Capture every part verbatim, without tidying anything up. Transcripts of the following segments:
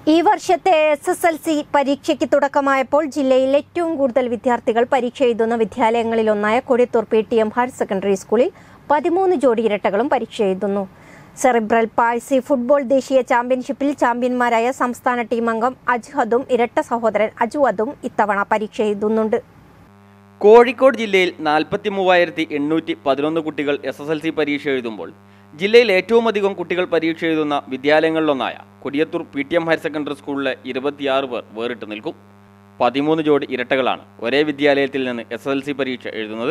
ഈ വർഷത്തെ S S L C പരീക്ഷയ്ക്ക് തുടക്കമായപ്പോൾ ജില്ലയിൽ ഏറ്റവും കൂടുതൽ വിദ്യാർത്ഥികൾ പരീക്ഷ എഴുതുന്ന വിദ്യാലയങ്ങളിലൊന്നായ Kodiyathur P T M higher secondary സ്കൂളിൽ പതിമൂന്ന് ജോഡി ഇരട്ടകളും പരീക്ഷ എഴുതുന്നു. സെറിബ്രൽ പാൾസി ഫുട്ബോൾ ദേശീയ ചാമ്പ്യൻഷിപ്പിൽ ചാമ്പ്യന്മാരായ സംസ്ഥാന ടീം അംഗം അജ്ഹദും ഇരട്ട സഹോദരൻ അജ്വദും ഇത്തവണ പരീക്ഷ എഴുതുന്നുണ്ട്. കോഴിക്കോട് ജില്ലയിൽ നാൽപ്പത്തി മൂവായിരത്തി എണ്ണൂറ്റി പതിനൊന്ന് കുട്ടികൾ എസ് എസ് എൽ സി പരീക്ഷ എഴുതുമ്പോൾ ജില്ലയിൽ ഏറ്റവും അധികം കുട്ടികൾ പരീക്ഷ എഴുതുന്ന വിദ്യാലയങ്ങളിലൊന്നായ Kodiyathur P T M higher secondary സ്കൂളിലെ ഇരുപത്തിയാറ് പേർ വേറിട്ട് നിൽക്കും. പതിമൂന്ന് ജോഡി ഇരട്ടകളാണ് ഒരേ വിദ്യാലയത്തിൽ നിന്ന് എസ് എസ് എൽ സി പരീക്ഷ എഴുതുന്നത്.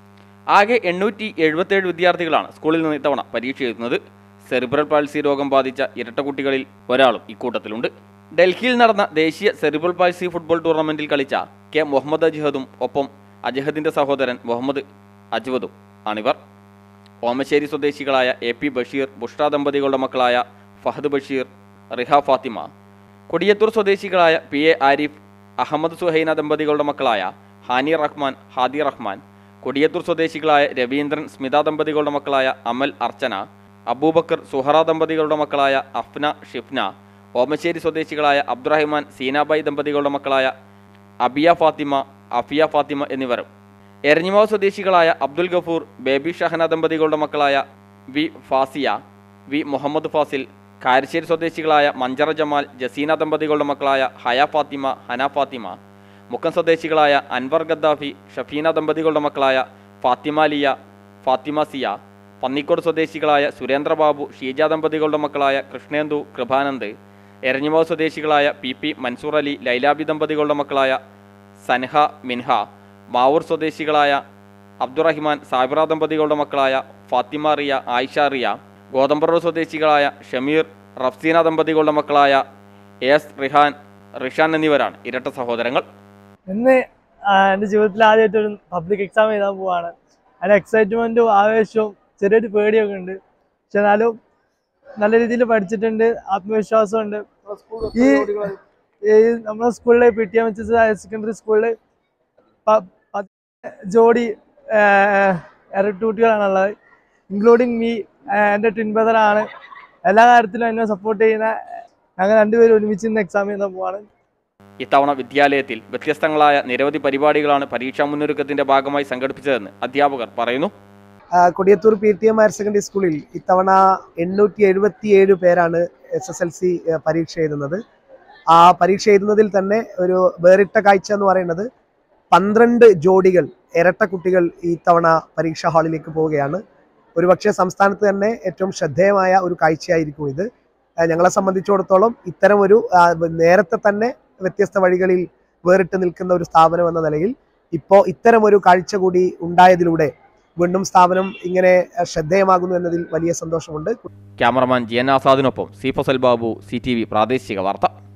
ആകെ എണ്ണൂറ്റി എഴുപത്തേഴ് വിദ്യാർത്ഥികളാണ് സ്കൂളിൽ നിന്ന് ഇത്തവണ പരീക്ഷ എഴുതുന്നത്. സെറിബ്രൽ പാൾസി രോഗം ബാധിച്ച ഇരട്ട കുട്ടികളിൽ ഒരാളും ഇക്കൂട്ടത്തിലുണ്ട്. ഡൽഹിയിൽ നടന്ന ദേശീയ സെറിബ്രൽ പാൾസി ഫുട്ബോൾ ടൂർണമെന്റിൽ കളിച്ച കെ മുഹമ്മദ് അജ്ഹദും ഒപ്പം അജ്ഹദിന്റെ സഹോദരൻ മുഹമ്മദ് അജ്വദും ആണിവർ. ഓമശ്ശേരി സ്വദേശികളായ എ പി ബഷീർ, ബുഷ്ര ദമ്പതികളുടെ മക്കളായ ഫഹദ് ബഷീർ, റിഹ ഫാത്തിമ, കൊടിയത്തൂർ സ്വദേശികളായ പി എ ആരിഫ്, അഹമ്മദ് സുഹൈന ദമ്പതികളുടെ മക്കളായ ഹാനി റഹ്മാൻ, ഹാദി റഹ്മാൻ, കൊടിയത്തൂർ സ്വദേശികളായ രവീന്ദ്രൻ, സ്മിത ദമ്പതികളുടെ മക്കളായ അമൽ, അർച്ചന, അബൂബക്കർ, സുഹറ ദമ്പതികളുടെ മക്കളായ അഫ്ന, ഷിഫ്ന, ഓമശ്ശേരി സ്വദേശികളായ അബ്ദുറഹിമാൻ, സീനാബായി ദമ്പതികളുടെ മക്കളായ അബിയ ഫാത്തിമ, അഫിയ ഫാത്തിമ എന്നിവരും എരഞ്ഞിമാവ് സ്വദേശികളായ അബ്ദുൽ ഗഫൂർ, ബേബി ഷഹന ദമ്പതികളുടെ മക്കളായ വി ഫാസിയ, വി മുഹമ്മദ് ഫാസിൽ, കാരശ്ശേരി സ്വദേശികളായ മഞ്ചറ ജമാൽ, ജസീന ദമ്പതികളുടെ മക്കളായ ഹയ ഫാത്തിമ, ഹന ഫാത്തിമ, മുക്കം സ്വദേശികളായ അൻവർ ഗദ്ദാഫി, ഷഫീന ദമ്പതികളുടെ മക്കളായ ഫാത്തിമ ലിയ, ഫാത്തിമ സിയ, പന്നിക്കോട് സ്വദേശികളായ സുരേന്ദ്രബാബു, ഷീജ ദമ്പതികളുടെ മക്കളായ കൃഷ്ണേന്ദു, കൃപാനന്ദ്, എരഞ്ഞിമാവ് സ്വദേശികളായ പി പി മൻസൂർ അലി, ലൈലാബി ദമ്പതികളുടെ മക്കളായ സൻഹ, മിൻഹ, മാവൂർ സ്വദേശികളായ അബ്ദുറഹിമാൻ, സാബിറ ദമ്പതികളുടെ മക്കളായ ഫാത്തിമ റിയ, ആയിഷ റിയ, ഗോതമ്പറ സ്വദേശികളായ ഷമീർ, റഫ്സീന ദമ്പതികളുടെ മക്കളായ എസ് റിഹാൻ, റിഷാൻ എന്നിവരാണ് ഇരട്ട സഹോദരങ്ങൾ. ഇന്ന് എൻ്റെ ജീവിതത്തിൽ ആദ്യമായിട്ട് ഒരു പബ്ലിക് എക്സാം എഴുതാൻ പോവാണ്. അതിൻ്റെ എക്സൈറ്റ്മെൻറ്റും ആവേശവും ചെറിയൊരു പേടിയൊക്കെ ഉണ്ട്. പക്ഷെ എന്നാലും നല്ല രീതിയിൽ പഠിച്ചിട്ടുണ്ട്, ആത്മവിശ്വാസമുണ്ട്. ഈ നമ്മുടെ സ്കൂളിലെ P T M H S higher secondary സ്കൂളിൽ ജോഡി ഇരട്ടക്കുട്ടികളാണുള്ളത്, ഇൻക്ലൂഡിങ് മീ. എൻ്റെ ട്വിൻ ബ്രദറാണ്. എല്ലാ കാര്യത്തിലും എന്നെ സപ്പോർട്ട് ചെയ്യുന്ന ഞങ്ങൾ രണ്ടുപേരും ഒരുമിച്ച് ഇന്ന് എക്സാം ചെയ്യാൻ പോവാണ്. ഇത്തവണ വിദ്യാലയത്തിൽ വ്യത്യസ്തങ്ങളായ നിരവധി പരിപാടികളാണ് പരീക്ഷാ മുന്നൊരുക്കത്തിന്റെ ഭാഗമായി സംഘടിപ്പിച്ചതെന്ന് അധ്യാപകർ പറയുന്നു. Kodiyathur P T M higher secondary സ്കൂളിൽ ഇത്തവണ എണ്ണൂറ്റി എഴുപത്തി ഏഴ് പേരാണ് എസ് എസ് എൽ സി പരീക്ഷ എഴുതുന്നത്. ആ പരീക്ഷ എഴുതുന്നതിൽ തന്നെ ഒരു വേറിട്ട കാഴ്ച എന്ന് പറയുന്നത് പന്ത്രണ്ട് ജോഡികൾ ഇരട്ട കുട്ടികൾ ഈ തവണ പരീക്ഷാ ഹാളിലേക്ക് പോവുകയാണ്. ഒരുപക്ഷെ സംസ്ഥാനത്ത് തന്നെ ഏറ്റവും ശ്രദ്ധേയമായ ഒരു കാഴ്ചയായിരിക്കും ഇത്. ഞങ്ങളെ സംബന്ധിച്ചിടത്തോളം ഇത്തരം ഒരു നേരത്തെ തന്നെ വ്യത്യസ്ത വഴികളിൽ വേറിട്ട് നിൽക്കുന്ന ഒരു സ്ഥാപനം എന്ന നിലയിൽ ഇപ്പോൾ ഇത്തരം ഒരു കാഴ്ച കൂടി ഉണ്ടായതിലൂടെ വീണ്ടും സ്ഥാപനം ഇങ്ങനെ ശ്രദ്ധേയമാകുന്നു എന്നതിൽ വലിയ സന്തോഷമുണ്ട്. ക്യാമറമാൻ ജി എൻ ആസാദിനൊപ്പം C Fasal Babu, C T V പ്രാദേശിക വാർത്ത.